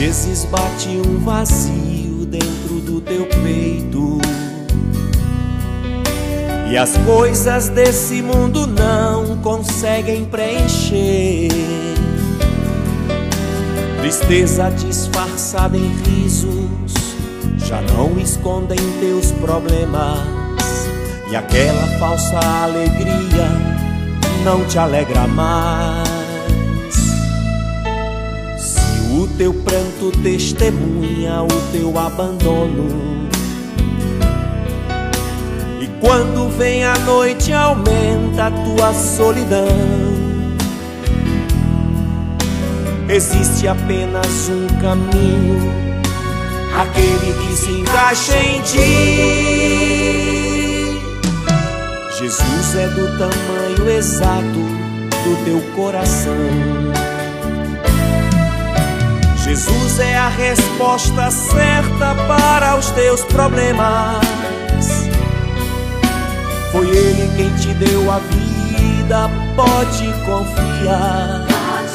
vezes bate um vazio dentro do teu peito, e as coisas desse mundo não conseguem preencher. Tristeza disfarçada em risos já não escondem teus problemas, e aquela falsa alegria não te alegra mais. Se o teu pranto testemunha o teu abandono, e quando vem a noite aumenta a tua solidão, existe apenas um caminho, aquele que se encaixa em ti. Jesus é do tamanho exato do teu coração. Jesus é a resposta certa para os teus problemas. Foi Ele quem te deu a vida, pode confiar.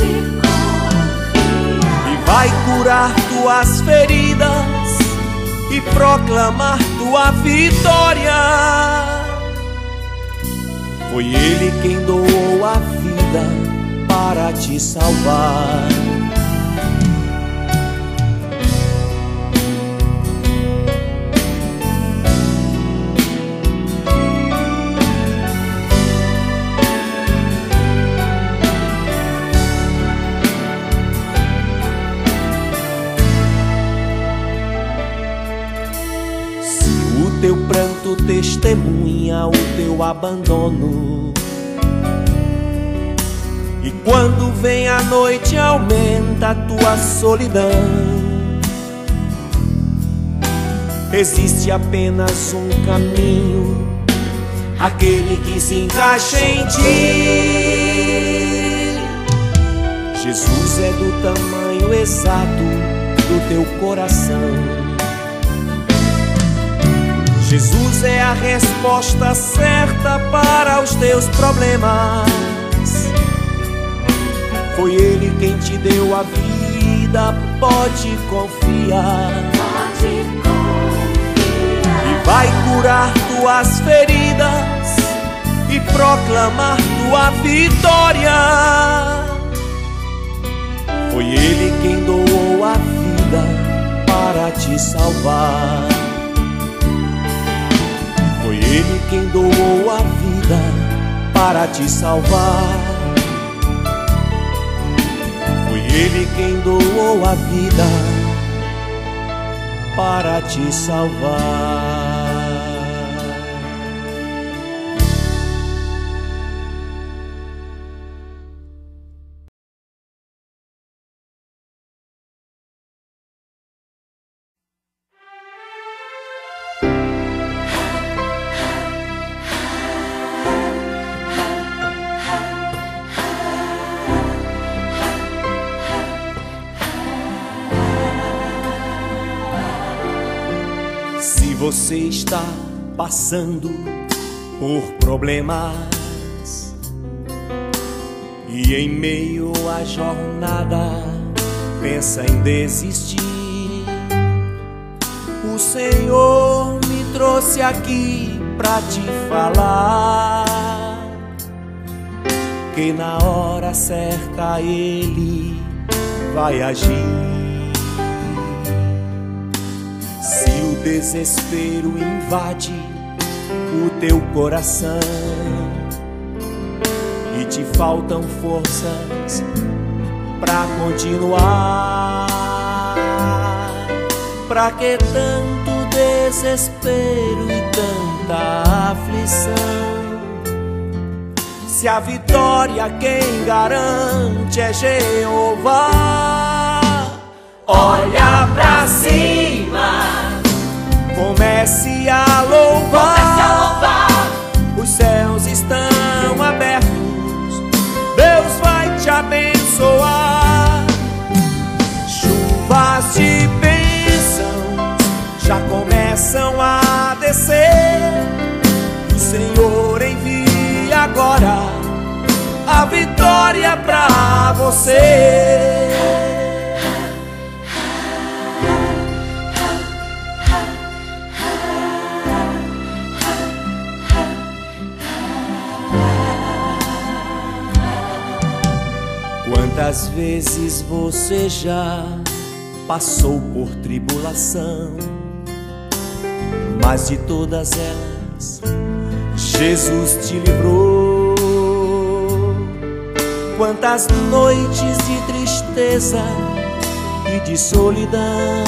E vai curar tuas feridas e proclamar tua vitória. Foi Ele quem doou a vida para te salvar. Teu pranto testemunha o teu abandono, e quando vem a noite aumenta a tua solidão, existe apenas um caminho, aquele que se encaixa em ti. Jesus é do tamanho exato do teu coração. Jesus é a resposta certa para os teus problemas. Foi Ele quem te deu a vida, pode confiar. E vai curar tuas feridas e proclamar tua vitória. Foi Ele quem doou a vida para te salvar. Foi Ele quem doou a vida para te salvar. Foi Ele quem doou a vida para te salvar. Se você está passando por problemas e em meio à jornada pensa em desistir, o Senhor me trouxe aqui pra te falar que na hora certa Ele vai agir. O desespero invade o teu coração e te faltam forças pra continuar. Pra que tanto desespero e tanta aflição, se a vitória quem garante é Jeová? Olha pra cima, comece a louvar. Os céus estão abertos, Deus vai te abençoar. Chuvas de bênçãos já começam a descer. O Senhor envia agora a vitória pra você. Quantas vezes você já passou por tribulação, mas de todas elas Jesus te livrou. Quantas noites de tristeza e de solidão,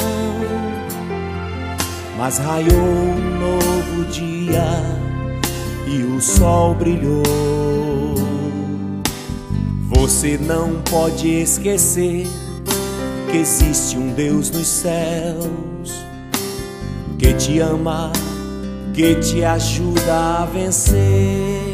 mas raiou um novo dia e o sol brilhou. Você não pode esquecer que existe um Deus nos céus que te ama, que te ajuda a vencer.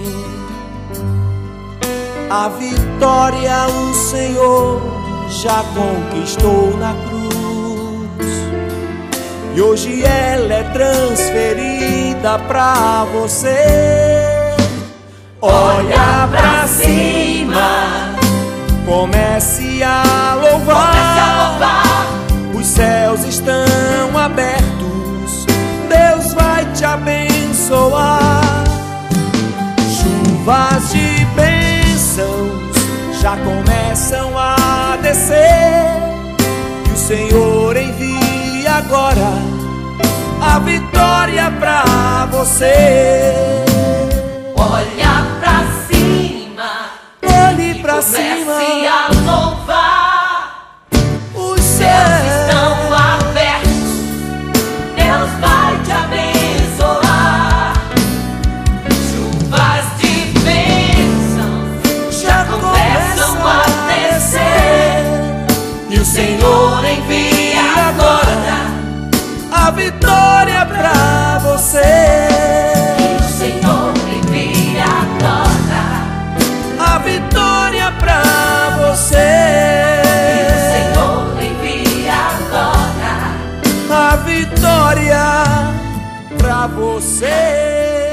A vitória o Senhor já conquistou na cruz, e hoje ela é transferida pra você. Olha pra cima, comece a louvar. Os céus estão abertos, Deus vai te abençoar. Chuvas de bênçãos já começam a descer, e o Senhor envia agora a vitória pra você. Olha pra cima, olhe pra cima, comece a louvar. Os céus estão abertos, Deus vai te abençoar. Chuvas de bênçãos já começam a descer, e o Senhor envia agora a vitória pra você. A vitória pra você. E o Senhor envia agora a vitória pra você.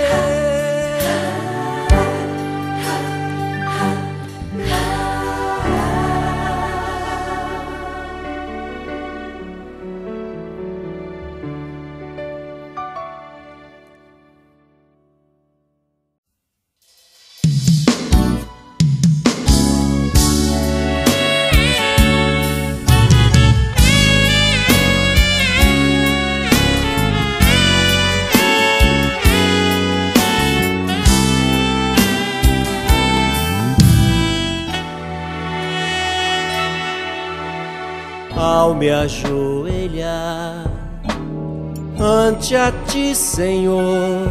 Ao me ajoelhar ante a ti, Senhor,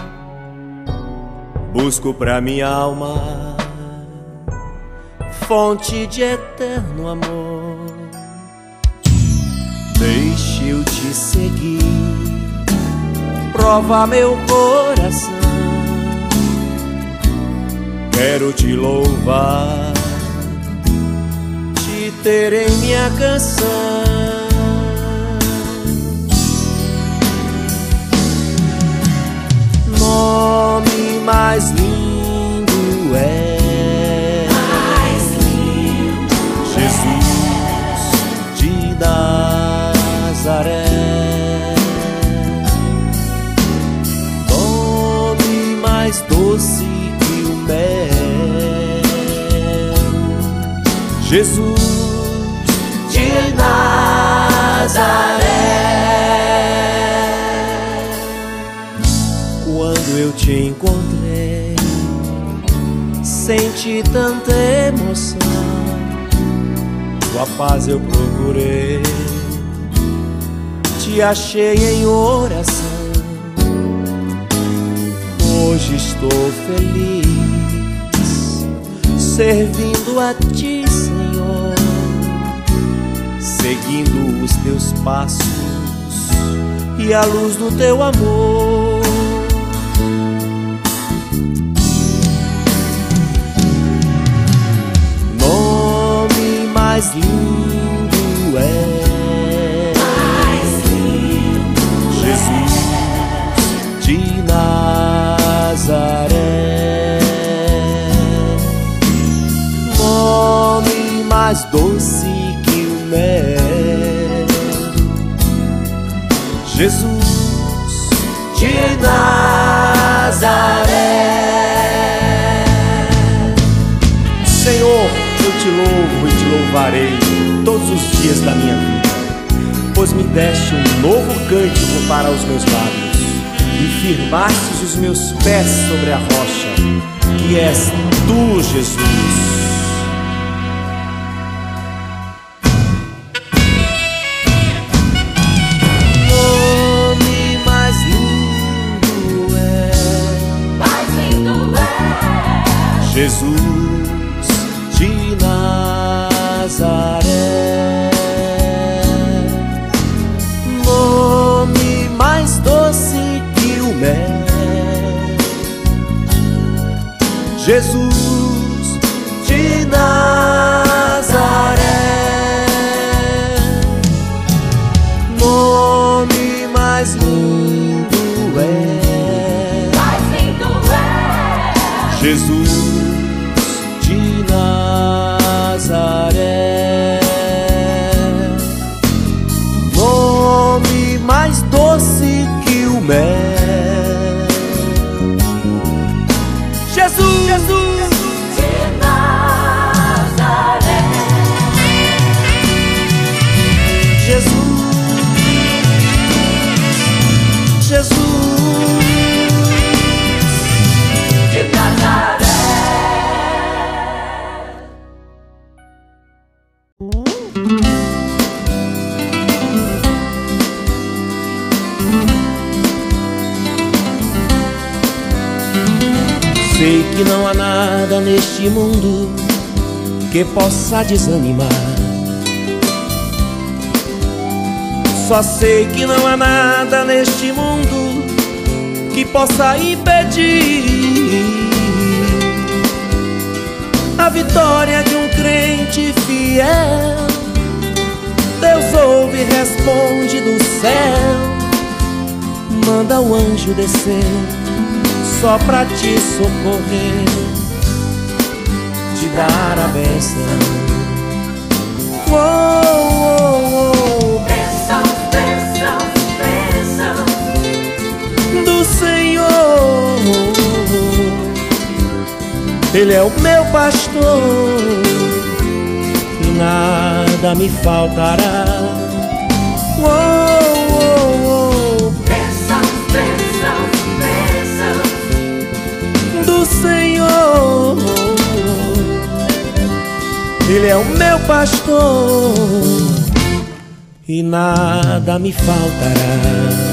busco pra minha alma fonte de eterno amor. Deixe eu te seguir, prova meu coração. Quero te louvar, ter em minha canção. Nome mais lindo é Jesus de Nazaré. Nome mais doce que o mel, Jesus de Nazaré. Quando eu te encontrei, senti tanta emoção. Tua paz eu procurei, te achei em oração. Hoje estou feliz, servindo a ti, Senhor, seguindo os teus passos e a luz do teu amor. Nome mais lindo é Jesus de Nazaré. Nome mais doce que o mel, Jesus de Nazaré. Senhor, eu te louvo e te louvarei todos os dias da minha vida, pois me deste um novo cântico para os meus lábios e firmastes os meus pés sobre a rocha, que és tu, Jesus. Jesus de Nazaré, nome mais doce que o mel. Jesus de Nazaré, nome mais lindo é. Mais lindo é Jesus de Nazaré, nome mais doce que o mel. Jesus, Jesus de Nazaré, Jesus, Jesus de Nazaré. Sei que não há nada neste mundo que possa desanimar. Só sei que não há nada neste mundo que possa impedir a vitória de um crente fiel. Deus ouve e responde do céu, manda o anjo descer só pra te socorrer, te dar a bênção. Bênção, bênção, bênção do Senhor. Ele é o meu pastor e nada me faltará. Bênção, bênção, bênção do Senhor. Ele é o meu pastor e nada me faltará.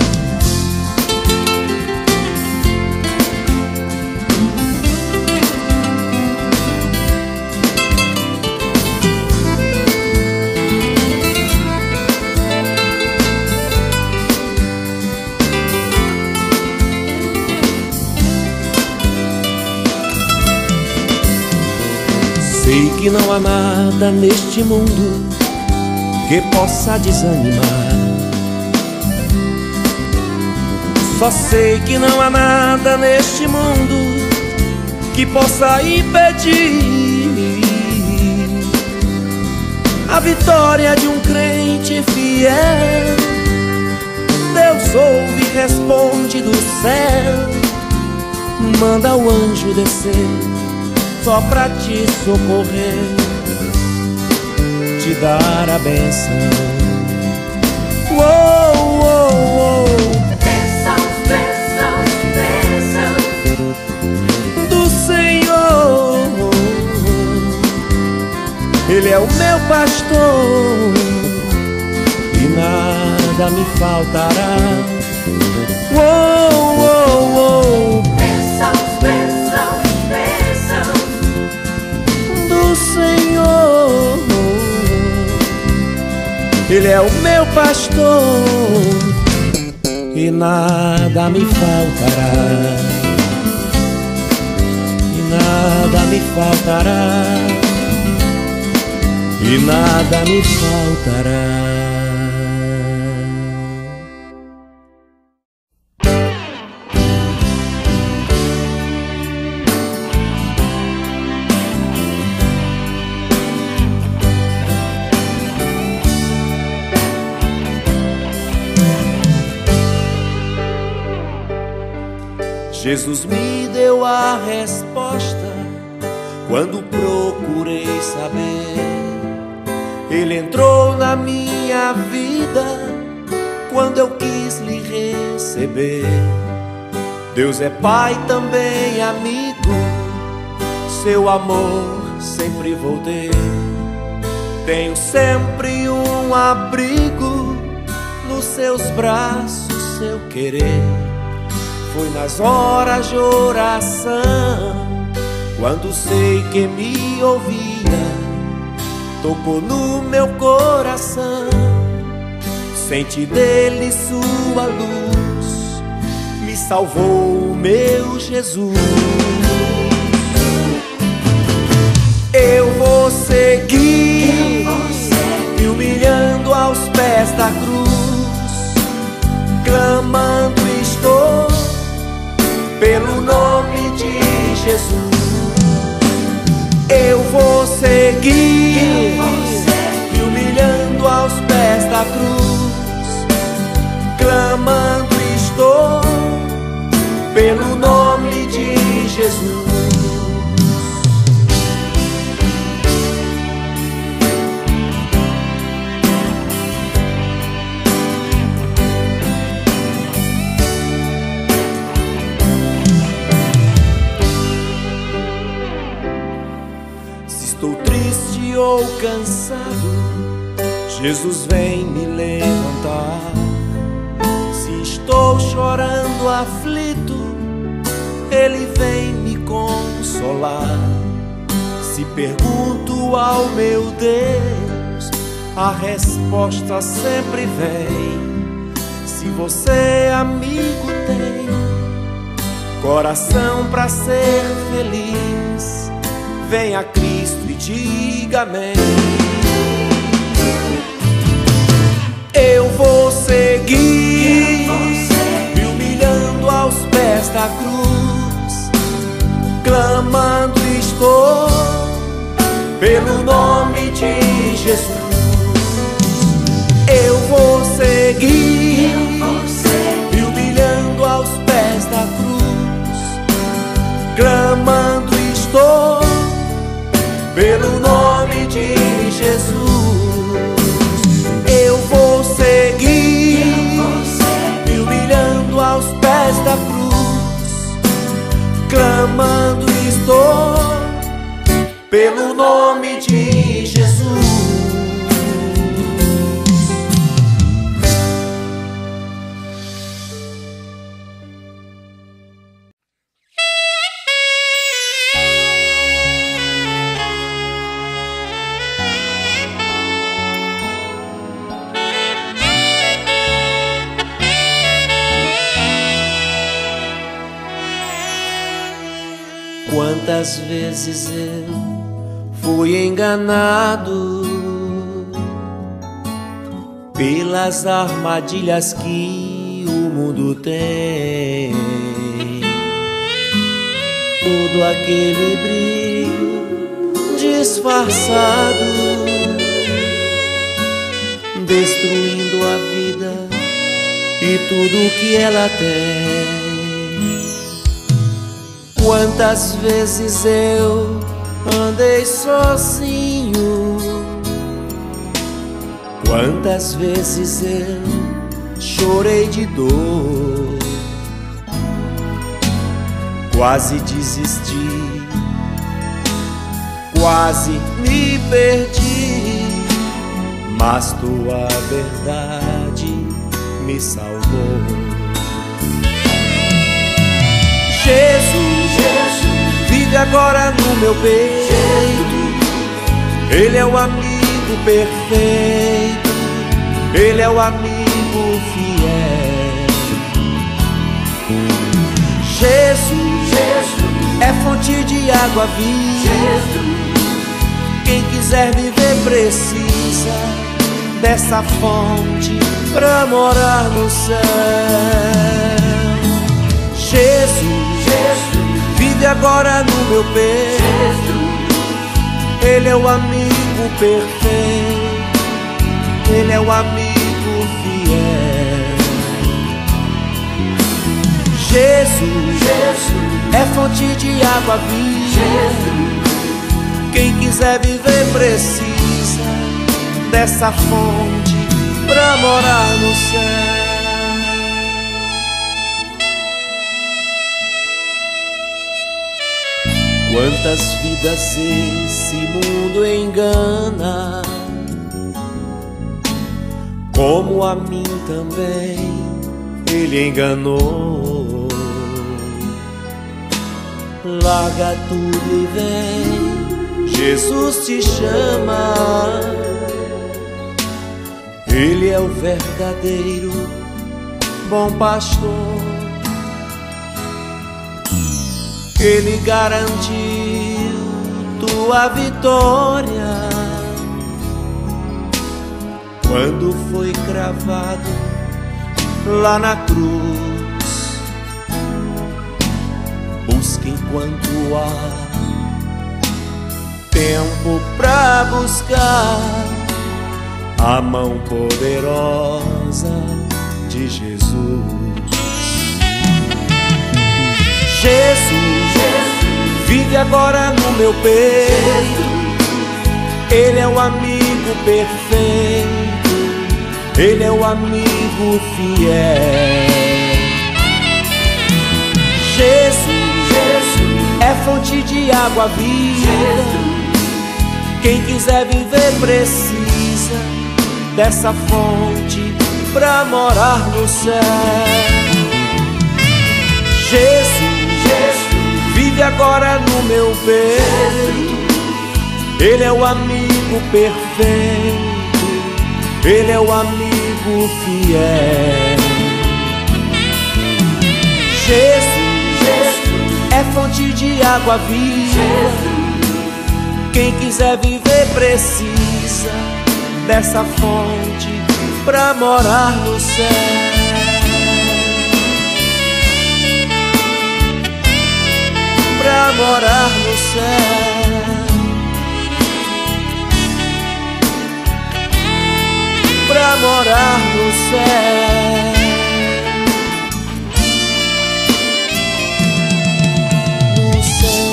Sei que não há nada neste mundo que possa desanimar. Só sei que não há nada neste mundo que possa impedir a vitória de um crente fiel. Deus ouve e responde do céu, manda o anjo descer só pra te socorrer, te dar a bênção. Bênção, bênção, bênção do Senhor. Ele é o meu pastor e nada me faltará. Bênção, bênção, bênção do Senhor. Ele é o meu pastor e nada me faltará. E nada me faltará. E nada me faltará. Jesus me deu a resposta Quando procurei saber, Ele entrou na minha vida. Quando eu quis lhe receber, Deus é Pai, também amigo. Seu amor sempre vou ter. Tenho sempre um abrigo nos seus braços, seu querer. Foi nas horas de oração, quando sei que me ouvia, tocou no meu coração. Senti dele sua luz, me salvou meu Jesus. Eu vou seguir, me humilhando aos pés da cruz, clamando estou pelo nome de Jesus. Eu vou seguir, me humilhando aos pés da cruz, clamando estou pelo nome de Jesus. Estou triste ou cansado, Jesus vem me levantar. Se estou chorando aflito, Ele vem me consolar. Se pergunto ao meu Deus, a resposta sempre vem. Se você, amigo, tem coração pra ser feliz, venha a Cristo e diga amém. Eu vou seguir, me humilhando aos pés da cruz, clamando estou pelo nome de Jesus. Eu vou seguir, me humilhando aos pés da cruz, clamando estou pelo nome de Jesus. Eu vou seguir, me humilhando aos pés da cruz, clamando estou pelo nome de Jesus. Quantas vezes eu fui enganado pelas armadilhas que o mundo tem. Todo aquele brilho disfarçado, destruindo a vida e tudo que ela tem. Quantas vezes eu andei sozinho, quantas vezes eu chorei de dor, quase desisti, quase me perdi, mas tua verdade me salvou. Jesus, vive agora no meu peito. Ele é o amigo perfeito, Ele é o amigo fiel. Jesus, é fonte de água viva. Quem quiser viver precisa dessa fonte pra morar no céu. Jesus, vive agora no meu peito. Ele é o amigo perfeito, Ele é o amigo fiel. Jesus, é fonte de água viva. quiser viver precisa dessa fonte pra morar no céu. Quantas vidas esse mundo engana, como a mim também ele enganou. Larga tudo e vem, Jesus te chama. Ele é o verdadeiro bom pastor. Ele garantiu tua vitória quando foi cravado lá na cruz. Busque enquanto há tempo pra buscar a mão poderosa de Jesus. Jesus vive agora no meu peito. Ele é o amigo perfeito, ele é o amigo fiel. Jesus é fonte de água viva. Quem quiser viver precisa dessa fonte pra morar no céu. Jesus vive agora no meu peito. Ele é o amigo perfeito, ele é o amigo fiel. Jesus é fonte de água viva. Quem quiser viver precisa dessa fonte pra morar no céu. Pra morar no céu, pra morar no céu. No céu.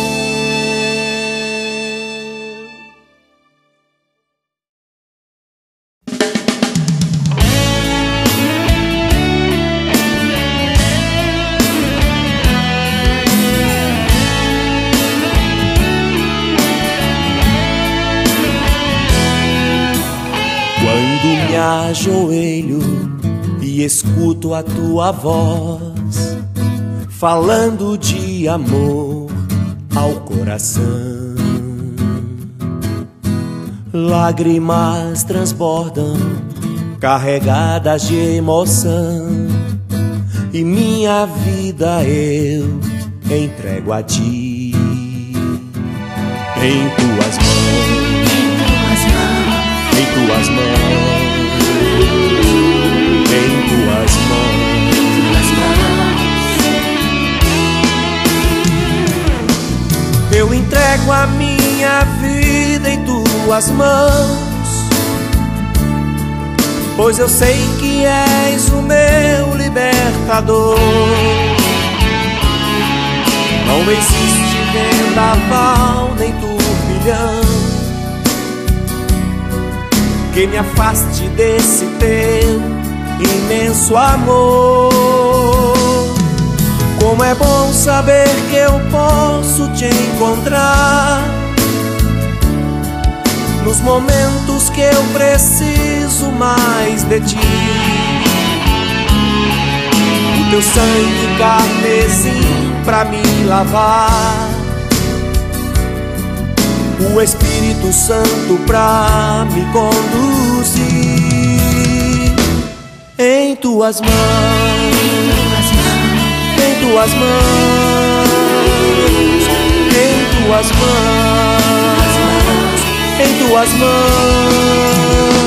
Quando me ajoelho e escuto a tua voz, falando de amor ao coração, lágrimas transbordam, carregadas de emoção, e minha vida eu entrego a ti, em tuas mãos. Em tuas mãos, em tuas mãos, eu entrego a minha vida em tuas mãos, pois eu sei que és o meu libertador. Não existe vendaval nem turbilhão que me afaste desse teu imenso amor. Como é bom saber que eu posso te encontrar nos momentos que eu preciso mais de ti. O teu sangue carmesim pra me lavar, o Espírito Santo pra me conduzir. Em tuas mãos, em tuas mãos, em tuas mãos, em tuas mãos.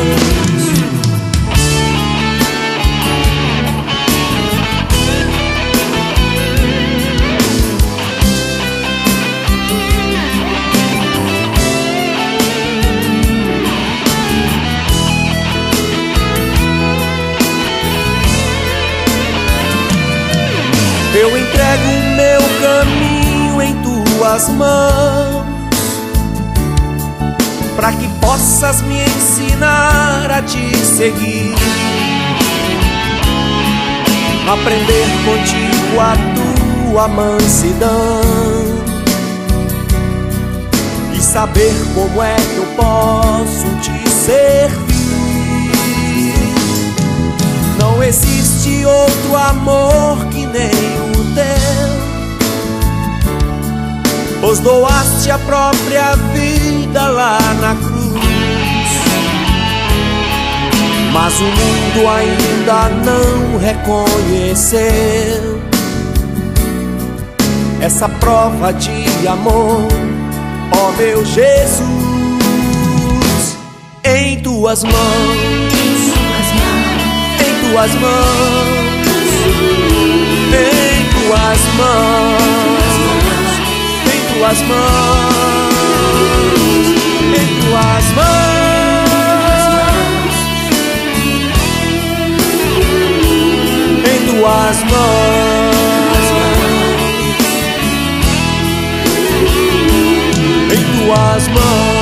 Eu entrego o meu caminho em tuas mãos, para que possas me ensinar a te seguir, aprender contigo a tua mansidão e saber como é que eu posso te servir. Não existe outro amor que nem o teu, pois doaste a própria vida lá na cruz. Mas o mundo ainda não reconheceu essa prova de amor, ó meu Jesus. Em tuas mãos, em tuas mãos, em tuas mãos, em tuas mãos, em tuas mãos, em tuas mãos, em tuas mãos.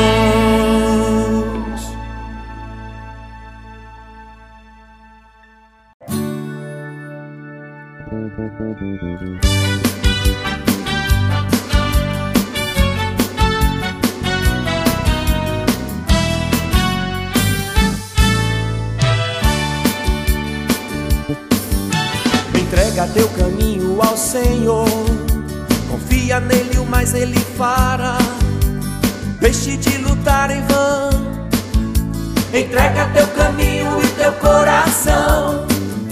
Entrega teu caminho ao Senhor, confia nele, o mais ele fará. Deixe de lutar em vão, entrega teu caminho e teu coração.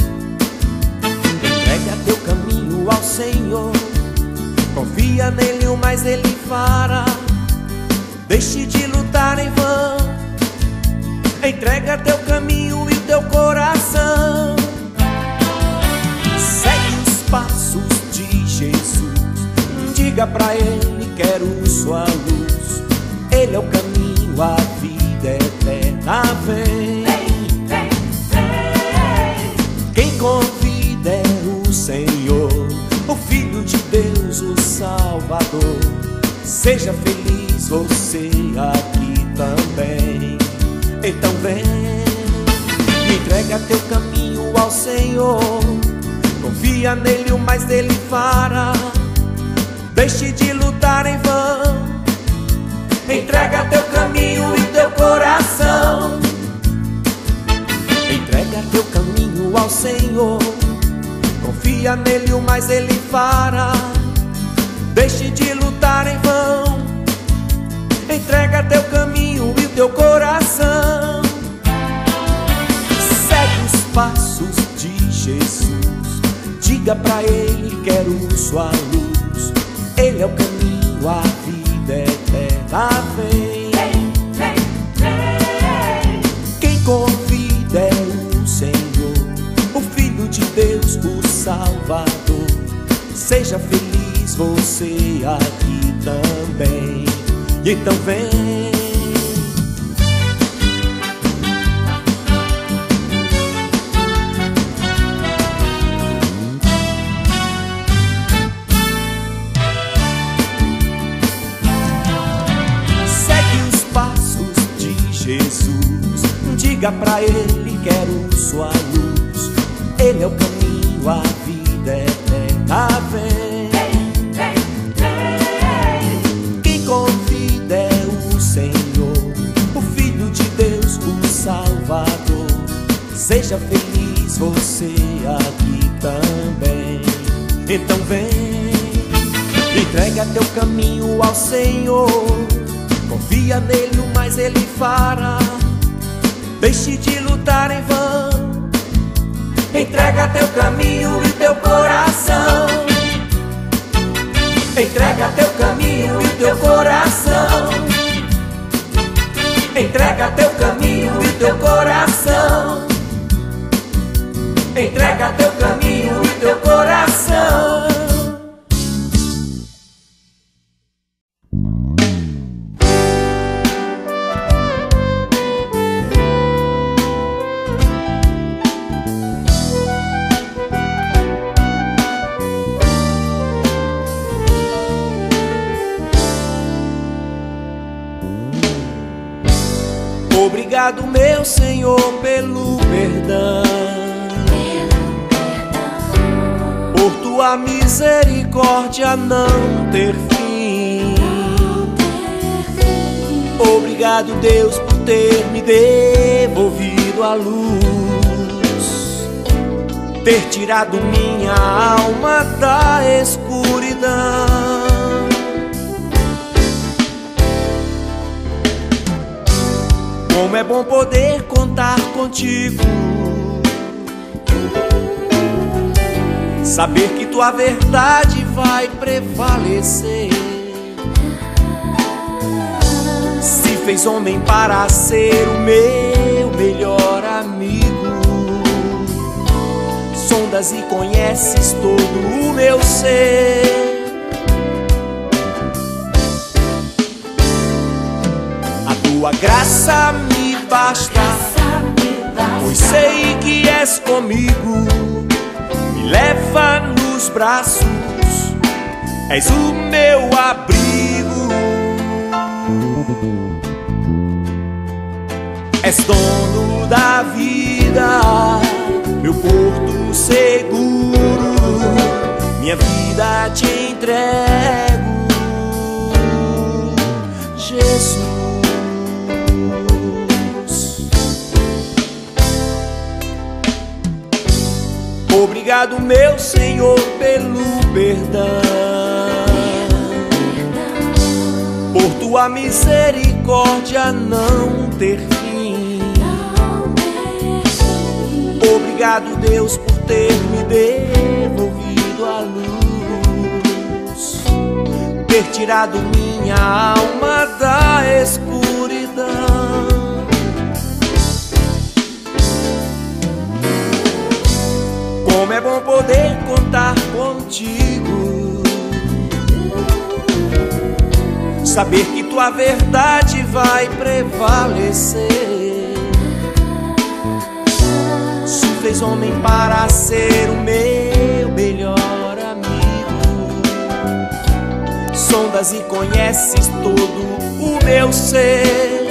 Entrega teu caminho ao Senhor, confia nele, o mais ele fará. Deixe de lutar em vão, entrega teu caminho e teu coração. Passos de Jesus, diga pra ele: quero sua luz. Ele é o caminho, a vida eterna. Vem, vem, vem. Quem convida é o Senhor, o Filho de Deus, o Salvador. Seja feliz você aqui também. Então vem, entrega teu caminho ao Senhor, confia nele, o mais ele fará. Deixe de lutar em vão, entrega teu caminho e teu coração. Entrega teu caminho ao Senhor, confia nele, o mais ele fará. Deixe de lutar em vão, entrega teu caminho e teu coração. Segue os passos de Jesus, diga pra ele: quero sua luz. Ele é o caminho, a vida eterna. Vem, vem, vem. Quem convida é o Senhor, o Filho de Deus, o Salvador. Seja feliz você aqui também. E então vem. Jesus, diga pra ele: quero sua luz. Ele é o caminho, a vida eterna. Vem, vem, vem. Quem convida é o Senhor, o Filho de Deus, o Salvador. Seja feliz você aqui também. Então vem, entrega teu caminho ao Senhor, confia nele, o mais ele fará. Deixe de lutar em vão, entrega teu caminho e teu coração. Entrega teu caminho e teu coração. Entrega teu caminho e teu coração. Entrega teu caminho e teu coração. Obrigado, meu Senhor, pelo perdão, por tua misericórdia não ter fim. Obrigado, Deus, por ter me devolvido a luz, ter tirado minha alma da escuridão. Como é bom poder contar contigo, saber que tua verdade vai prevalecer. Se fez homem para ser o meu melhor amigo, sondas e conheces todo o meu ser. Tua graça me basta, pois sei que és comigo. Me leva nos braços, és o meu abrigo. És dono da vida, meu porto seguro. Minha vida te entrego, Jesus. Obrigado, meu Senhor, pelo perdão, por tua misericórdia não ter fim. Obrigado, Deus, por ter me devolvido a luz, ter tirado minha alma da escuridão. Como é bom poder contar contigo, saber que tua verdade vai prevalecer. Se fez homem para ser o meu melhor amigo, sondas e conheces todo o meu ser.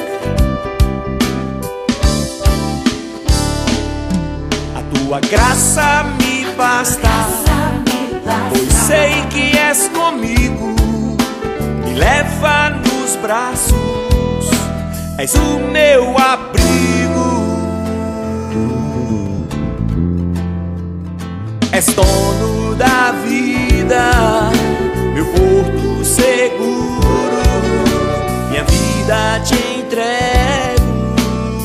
Tua graça me basta, pois sei que és comigo. Me leva nos braços, és o meu abrigo. És dono da vida, meu porto seguro. Minha vida te entrego,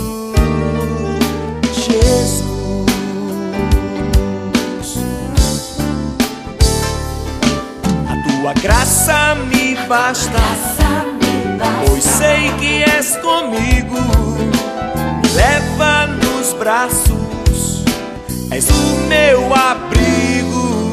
Jesus. Tua graça me basta, pois sei que és comigo. Me leva nos braços, és o meu abrigo.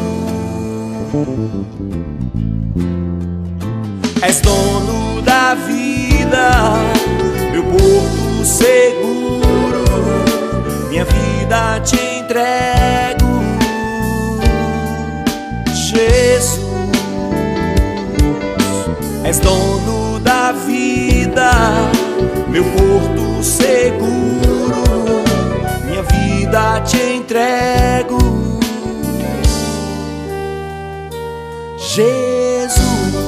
És dono da vida, meu porto seguro. Minha vida te entrego, Jesus. És dono da vida, meu porto seguro. Minha vida te entrego, Jesus.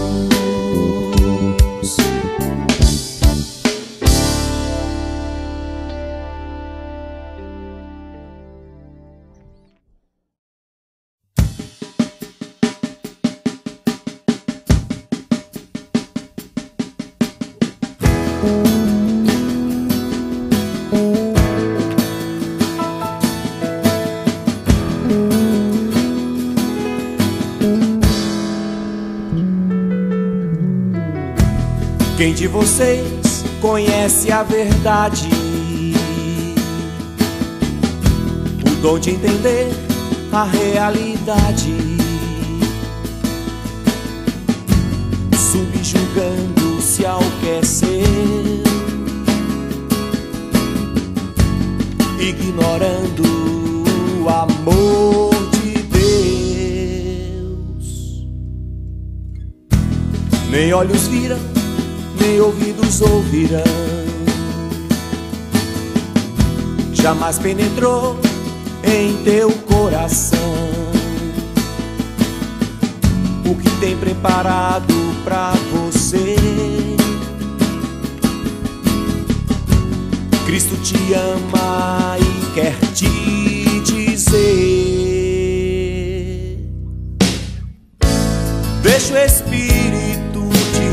Quem de vocês conhece a verdade? O dom de entender a realidade, subjugando-se ao que é seu, ignorando o amor de Deus. Nem olhos viram, nem ouvidos ouvirão jamais penetrou em teu coração. O que tem preparado pra você? Cristo te ama e quer te dizer: deixa o Espírito de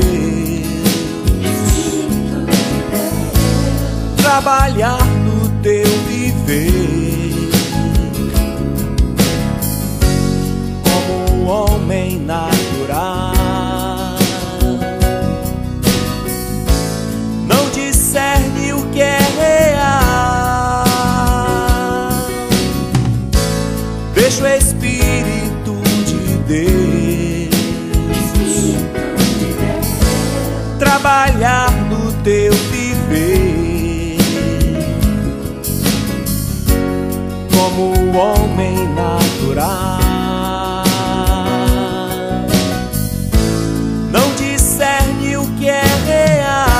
Deus trabalhar no teu viver, como um homem natural. Não discerne o que é real. Deixa o Espírito de Deus trabalhar no teu viver, como um homem natural. Não discerne o que é real.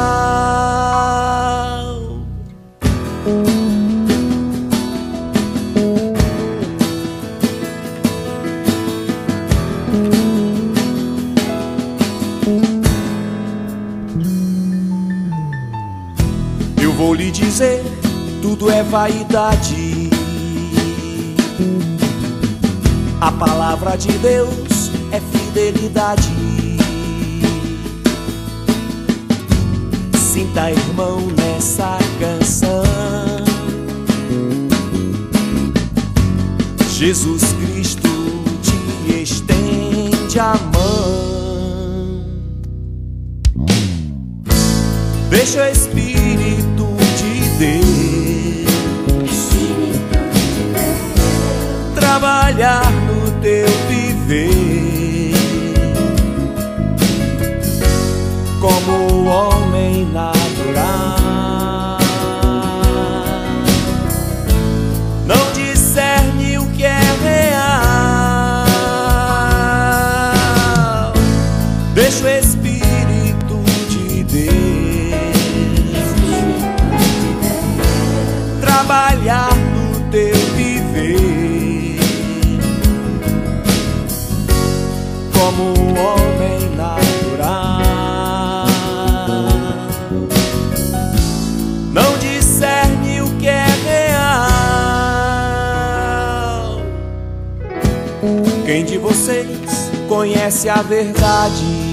Eu vou lhe dizer, tudo é vaidade. A palavra de Deus é fidelidade. Sinta, irmão, nessa canção, Jesus Cristo te estende a mão. Deixa o Espírito de Deus trabalhar no teu viver, como um homem natural. Não discerne o que é real. Deixa o Espírito de Deus trabalhar no teu viver, como um homem natural. Não discerne o que é real. Quem de vocês conhece a verdade?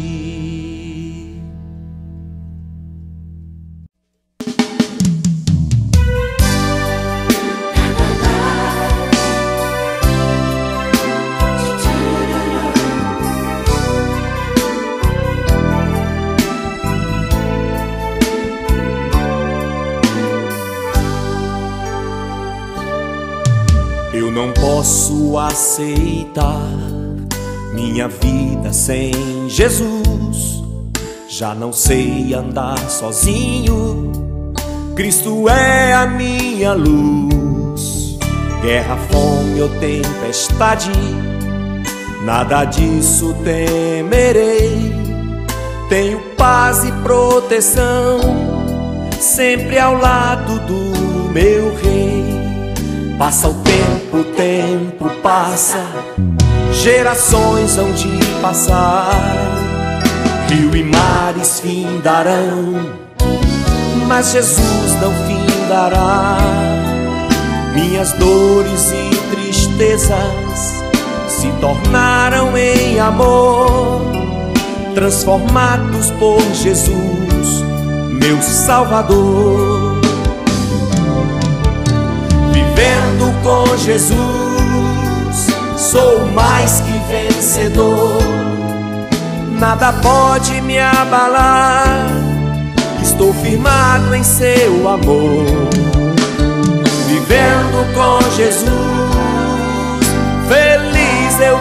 Eu não posso aceitar minha vida sem Jesus. Já não sei andar sozinho. Cristo é a minha luz. Guerra, fome ou tempestade, nada disso temerei. Tenho paz e proteção sempre ao lado do meu Rei. Passa o tempo passa, gerações hão de passar, rio e mares findarão, mas Jesus não findará. Minhas dores e tristezas se tornaram em amor, transformados por Jesus, meu Salvador. Vivendo com Jesus, sou mais que vencedor. Nada pode me abalar, estou firmado em seu amor. Vivendo com Jesus, feliz eu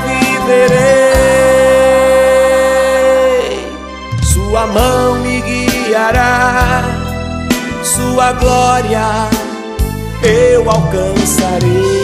viverei. Sua mão me guiará, sua glória eu alcançarei.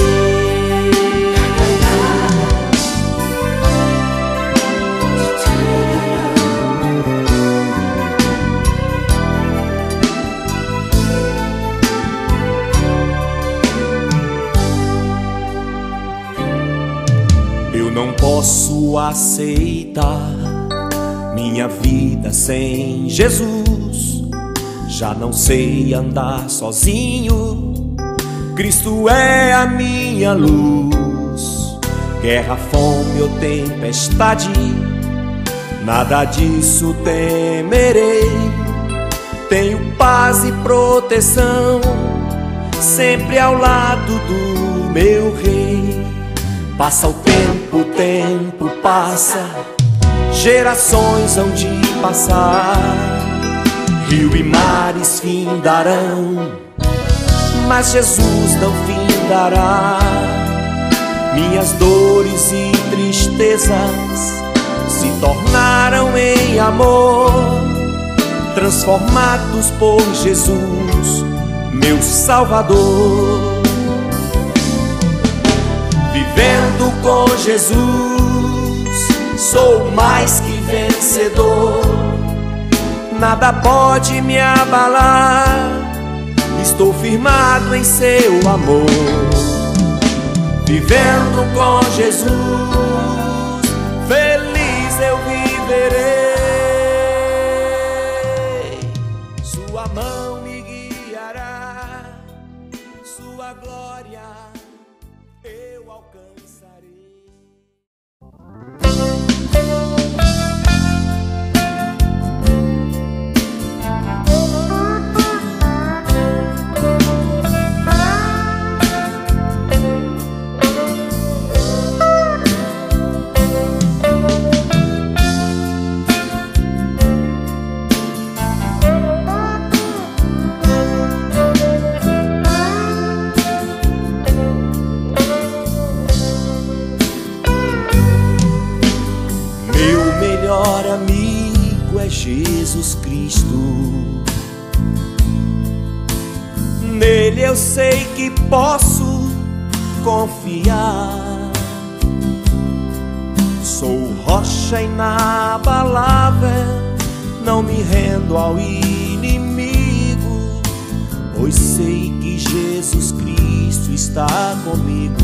aceitar minha vida sem Jesus. Já não sei andar sozinho, Cristo é a minha luz. Guerra, fome ou tempestade, nada disso temerei. Tenho paz e proteção, sempre ao lado do meu Rei. Passa o tempo passa, gerações hão de passar, rio e mares findarão, mas Jesus não findará. Minhas dores e tristezas se tornaram em amor, transformados por Jesus, meu Salvador. Vivendo com Jesus, sou mais que vencedor. Nada pode me abalar, estou firmado em seu amor. Vivendo com Jesus, feliz eu viverei. Sua mão me guiará, sua glória eu alcançarei. Melhor amigo é Jesus Cristo. Nele eu sei que posso confiar. Sou rocha inabalável, não me rendo ao inimigo, pois sei que Jesus Cristo está comigo.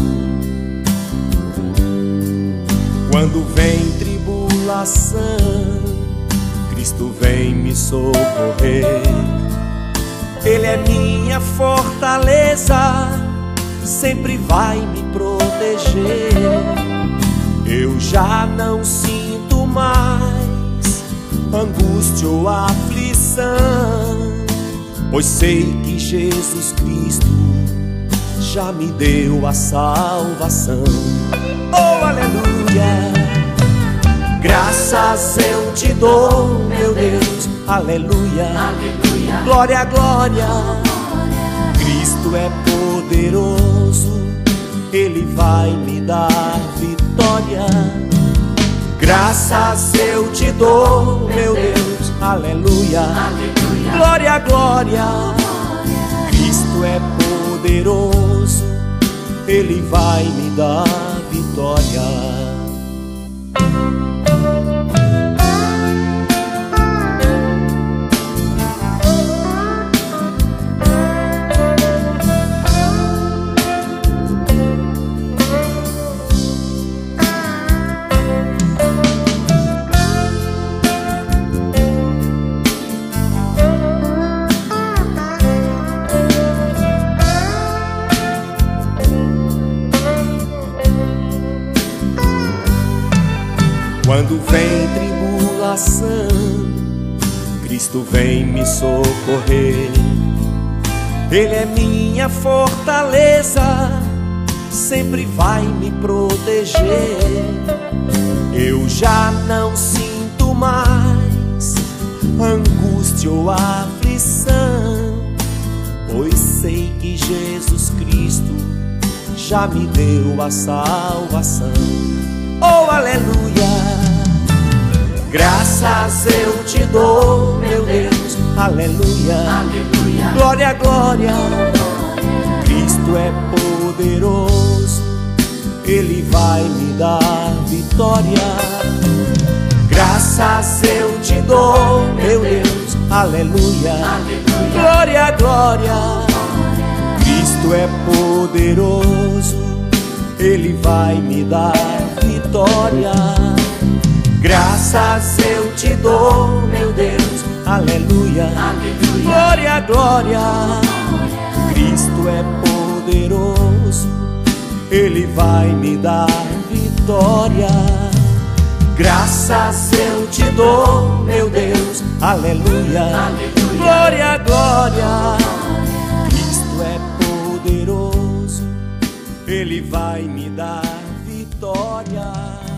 Quando vem tribulação, Cristo vem me socorrer. Ele é minha fortaleza, sempre vai me proteger. Eu já não sinto mais angústia ou aflição, pois sei que Jesus Cristo já me deu a salvação. Oh, aleluia! Graças eu te dou, meu Deus, aleluia, aleluia. Glória, glória, Cristo é poderoso, Ele vai me dar vitória. Graças eu te dou, meu Deus, aleluia, aleluia. Glória, glória, Cristo é poderoso, Ele vai me dar vitória. Quando vem tribulação, Cristo vem me socorrer. Ele é minha fortaleza, sempre vai me proteger. Eu já não sinto mais angústia ou aflição, pois sei que Jesus Cristo já me deu a salvação. Oh, aleluia! Graças eu te dou, meu Deus, aleluia, aleluia. Glória, glória, Cristo é poderoso, Ele vai me dar vitória. Graças eu te dou, meu Deus, aleluia, aleluia. Glória, glória, Cristo é poderoso, Ele vai me dar vitória. vitória. Graças eu te dou, meu Deus, aleluia, Aleluia. glória, glória. Cristo é poderoso, Ele vai me dar vitória. Graças eu te dou, meu Deus, aleluia, Aleluia. glória, glória. Cristo é poderoso, Ele vai me dar vitória.